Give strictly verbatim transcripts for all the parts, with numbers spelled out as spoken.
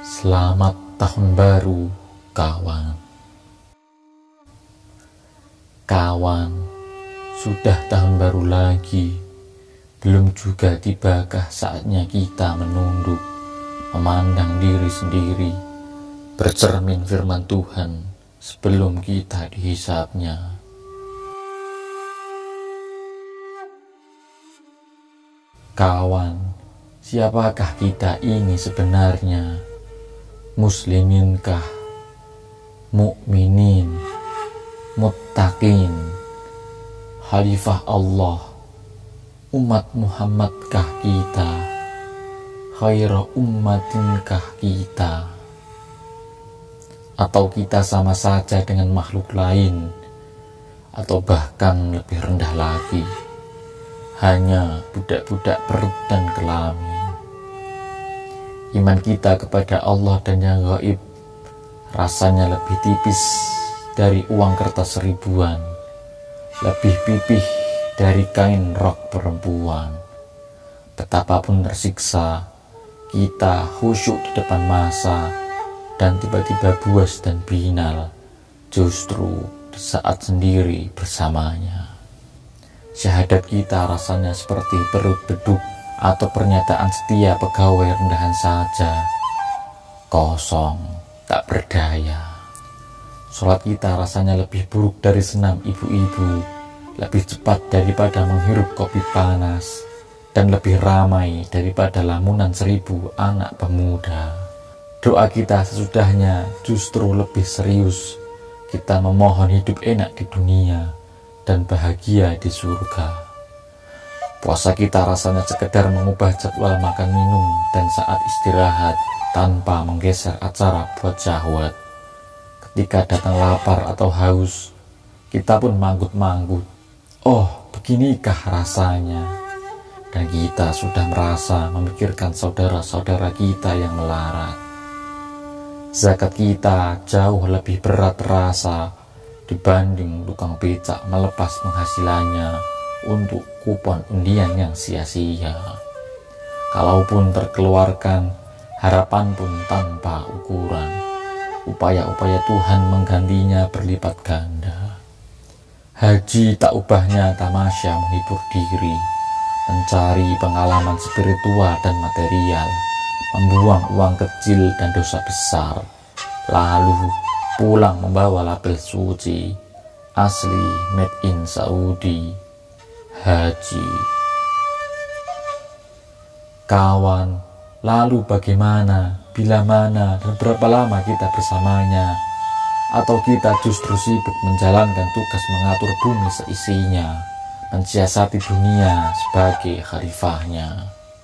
Selamat tahun baru, kawan. Kawan, sudah tahun baru lagi. Belum juga tibakah saatnya kita menunduk, memandang diri sendiri, bercermin firman Tuhan sebelum kita dihisapnya. Kawan, siapakah kita ini sebenarnya? Musliminkah, mukminin, muttaqin, khalifah Allah, umat Muhammadkah kita, khairu ummatinkah kita, atau kita sama saja dengan makhluk lain, atau bahkan lebih rendah lagi, hanya budak-budak perut dan kelamin. Iman kita kepada Allah dan yang gaib rasanya lebih tipis dari uang kertas ribuan, lebih pipih dari kain rok perempuan. Betapapun tersiksa, kita khusyuk di depan masa, dan tiba-tiba buas dan binal justru di saat sendiri bersamanya. Syahadat kita rasanya seperti perut beduk atau pernyataan setia pegawai rendahan saja, kosong, tak berdaya. Sholat kita rasanya lebih buruk dari senam ibu-ibu, lebih cepat daripada menghirup kopi panas, dan lebih ramai daripada lamunan seribu anak pemuda. Doa kita sesudahnya justru lebih serius. Kita memohon hidup enak di dunia dan bahagia di surga. Puasa kita rasanya sekedar mengubah jadwal makan minum dan saat istirahat tanpa menggeser acara buat syahwat. Ketika datang lapar atau haus, kita pun manggut-manggut. Oh, beginikah rasanya? Dan kita sudah merasa memikirkan saudara-saudara kita yang melarat. Zakat kita jauh lebih berat terasa dibanding tukang becak melepas penghasilannya untuk kupon undian yang sia-sia. Kalaupun terkeluarkan, harapan pun tanpa ukuran. Upaya-upaya Tuhan menggantinya berlipat ganda. Haji tak ubahnya tamasya menghibur diri, mencari pengalaman spiritual dan material, membuang uang kecil dan dosa besar, lalu pulang membawa label suci, asli made in Saudi, haji. Kawan, lalu bagaimana, bila mana, dan berapa lama kita bersamanya? Atau kita justru sibuk menjalankan tugas mengatur bumi seisinya, mensiasati dunia sebagai khalifahnya?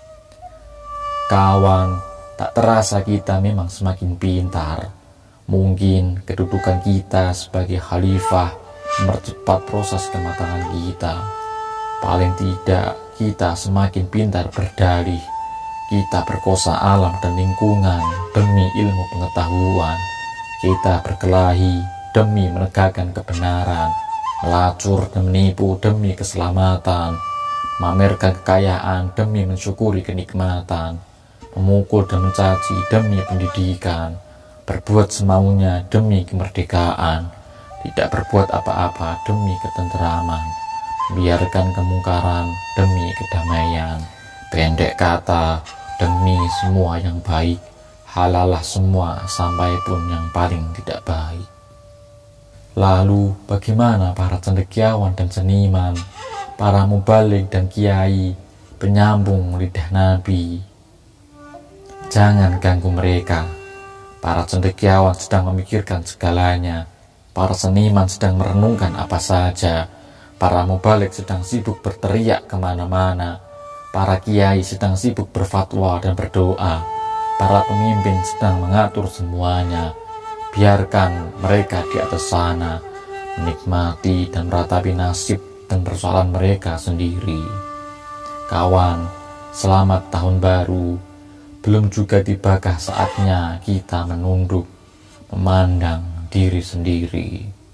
Kawan, tak terasa kita memang semakin pintar. Mungkin kedudukan kita sebagai khalifah mempercepat proses kematangan kita. Paling tidak kita semakin pintar berdalih. Kita berkosa alam dan lingkungan demi ilmu pengetahuan. Kita berkelahi demi menegakkan kebenaran, melacur dan menipu demi keselamatan, memamerkan kekayaan demi mensyukuri kenikmatan, memukul dan mencaci demi pendidikan, berbuat semaunya demi kemerdekaan, tidak berbuat apa-apa demi ketenteraman, biarkan kemungkaran demi kedamaian, pendek kata demi semua yang baik, halalah semua sampai pun yang paling tidak baik. Lalu bagaimana para cendekiawan dan seniman, para mubalik dan kiai, penyambung lidah Nabi? Jangan ganggu mereka. Para cendekiawan sedang memikirkan segalanya, para seniman sedang merenungkan apa saja, para mubalik sedang sibuk berteriak kemana-mana, para kiai sedang sibuk berfatwa dan berdoa, para pemimpin sedang mengatur semuanya. Biarkan mereka di atas sana menikmati dan meratapi nasib dan persoalan mereka sendiri. Kawan, selamat tahun baru. Belum juga tibakah saatnya kita menunduk, memandang diri sendiri.